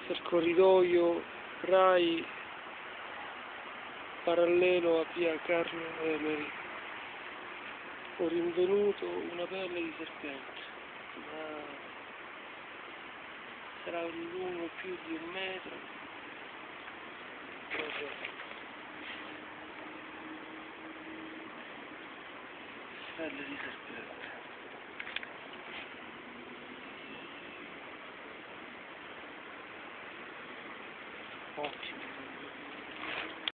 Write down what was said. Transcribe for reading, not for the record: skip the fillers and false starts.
del corridoio Rai parallelo a via Carlo Emery. Ho rinvenuto una pelle di serpente, ma sarà lungo più di 1 metro. Pelle di serpente. Ottimo.